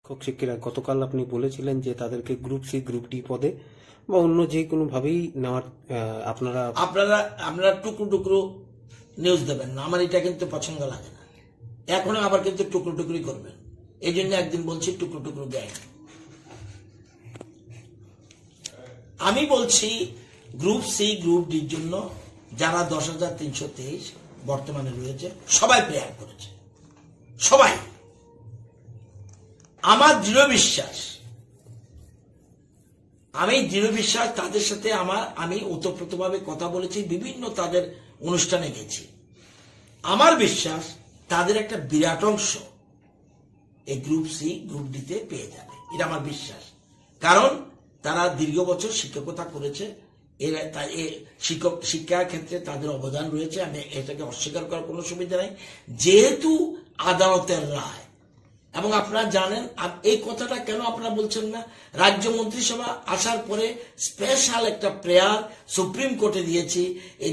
শিক্ষক শিক্ষিকা গতকাল আপনি বলেছিলেন যে তাদেরকে গ্রুপ সি গ্রুপ ডি পদে বা অন্য যে কোনো ভাবেই নেওয়ার আপনারা আপনারা টুকরো টুকরো নিউজ দেবেন না, আমার এটা কিন্তু পছন্দ লাগে না। এখনো আবার কিন্তু টুকরো টুকরি করবেন, এই জন্য একদিন বলছি টুকরো টুকরো দেয়। আমি বলছি গ্রুপ সি গ্রুপ ডির জন্য যারা 10,323 বর্তমানে রয়েছে সবাই প্রেয়ার করেছে, সবাই। আমার দৃঢ় বিশ্বাস তাদের সাথে আমি ওতপ্রোতভাবে কথা বলেছি, বিভিন্ন তাদের অনুষ্ঠানে গেছি। আমার বিশ্বাস তাদের একটা বিরাট অংশ এই গ্রুপ সি গ্রুপ ডিতে পেয়ে যাবে, এটা আমার বিশ্বাস। কারণ তারা দীর্ঘ বছর শিক্ষকতা করেছে, শিক্ষার ক্ষেত্রে তাদের অবদান রয়েছে, আমি এটাকে অস্বীকার করার কোনো সুবিধা নেই। যেহেতু আদালতের রায়, এবং আপনারা জানেন এই কথাটা কেন আপনারা বলছেন না, রাজ্য মন্ত্রিসভা আসার পরে স্পেশাল একটা প্রেয়ার সুপ্রিম কোর্টে দিয়েছি। এই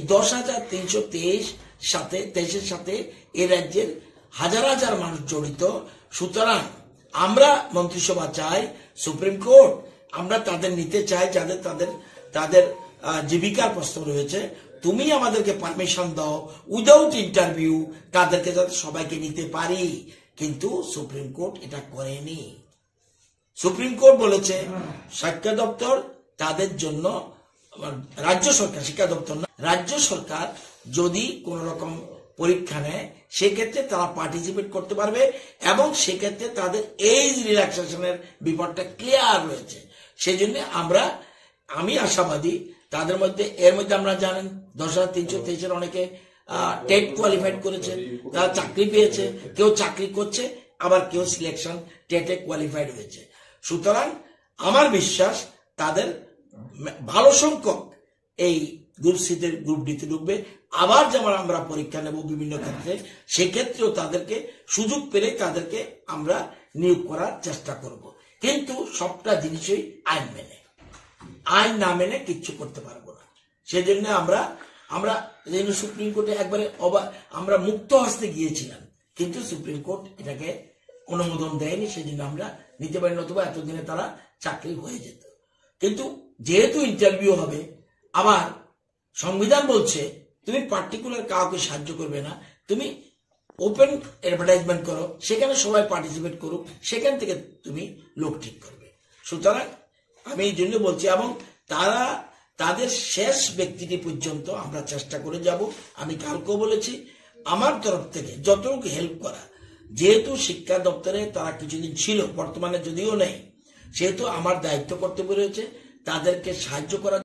10,323 সাথে এই রাজ্যের হাজার হাজার মানুষ জড়িত। সুতরাং আমরা মন্ত্রিসভা চাই, সুপ্রিম কোর্ট আমরা তাদের নিতে চাই যাদের তাদের জীবিকার প্রশ্ন রয়েছে। তুমি আমাদেরকে পারমিশন দাও উইদাউট ইন্টারভিউ, তাদেরকে যাতে সবাইকে নিতে পারি। কিন্তু সুপ্রিম কোর্ট এটা করেনি। সুপ্রিম কোর্ট বলেছে শিক্ষা দপ্তর তাদের জন্য, রাজ্য সরকার, শিক্ষা দপ্তর না, রাজ্য সরকার যদি কোন রকম পরীক্ষা নেয় সেক্ষেত্রে তারা পার্টিসিপেট করতে পারবে, এবং সেক্ষেত্রে তাদের এজ রিল্যাক্সেশনের ব্যাপারটা ক্লিয়ার রয়েছে। সেই জন্য আমি আশাবাদী তাদের মধ্যে, এর মধ্যে আমরা জানেন 10,323 অনেকে টেট কোয়ালিফাইড করেছে, তারা চাকরি পেয়েছে, কেউ চাকরি করছে, আবার কেউ সিলেকশন টেটে কোয়ালিফাইড হয়েছে। সুতরাং আমার বিশ্বাস তাদের ভালো সংখ্যক এই গ্রুপ সিতে গ্রুপ ডিতে ঢুকবে। আবার যেমন আমরা পরীক্ষা নেব বিভিন্ন ক্ষেত্রে, সেক্ষেত্রেও তাদেরকে সুযোগ পেলে তাদেরকে আমরা নিয়োগ করার চেষ্টা করব। কিন্তু সবটা জিনিসই আইন মেনে, আইন না মেনে কিচ্ছু করতে পারবো না। সেজন্য আমরা সুপ্রিম কোর্টে একবারে আমরা মুক্ত হস্তে গিয়েছিলাম, কিন্তু সুপ্রিম কোর্ট এটাকে অনুমোদন দেয়নি। সেজন্য আমরা নিতে পারি, নতুবা এতদিনে তারা চাকরি হয়ে যেত। কিন্তু যেহেতু ইন্টারভিউ হবে, আবার সংবিধান বলছে তুমি পার্টিকুলার কাউকে সাহায্য করবে না, তুমি ওপেন অ্যাডভার্টাইজমেন্ট করো, সেখানে সবাই পার্টিসিপেট করুক, সেখান থেকে তুমি লোক ঠিক করবে। সুতরাং আমি এই জন্য বলছি, এবং তাদের শেষ ব্যক্তিটি পর্যন্ত আমরা চেষ্টা করে যাব। আমি কালকেও বলেছি আমার তরফ থেকে যতটুকু হেল্প করা, যেহেতু শিক্ষা দপ্তরে তারা কিছুদিন ছিল, বর্তমানে যদিও নেই, সেহেতু আমার দায়িত্ব কর্তব্য রয়েছে তাদেরকে সাহায্য করা।